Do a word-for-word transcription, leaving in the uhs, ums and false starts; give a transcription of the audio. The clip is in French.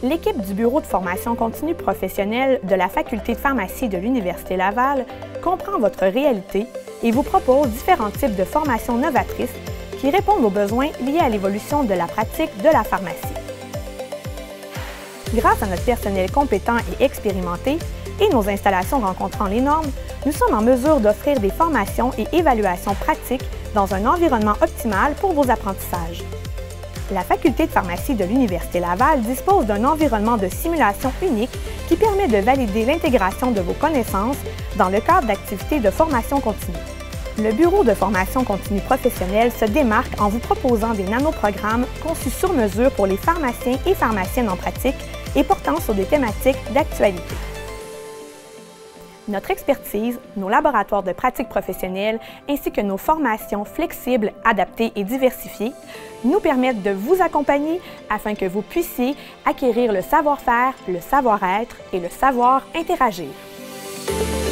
L'équipe du Bureau de formation continue professionnelle de la Faculté de pharmacie de l'Université Laval comprend votre réalité et vous propose différents types de formations novatrices qui répondent aux besoins liés à l'évolution de la pratique de la pharmacie. Grâce à notre personnel compétent et expérimenté et nos installations rencontrant les normes, nous sommes en mesure d'offrir des formations et évaluations pratiques dans un environnement optimal pour vos apprentissages. La Faculté de pharmacie de l'Université Laval dispose d'un environnement de simulation unique qui permet de valider l'intégration de vos connaissances dans le cadre d'activités de formation continue. Le Bureau de formation continue professionnelle se démarque en vous proposant des nanoprogrammes conçus sur mesure pour les pharmaciens et pharmaciennes en pratique et portant sur des thématiques d'actualité. Notre expertise, nos laboratoires de pratique professionnelle ainsi que nos formations flexibles, adaptées et diversifiées nous permettent de vous accompagner afin que vous puissiez acquérir le savoir-faire, le savoir-être et le savoir interagir.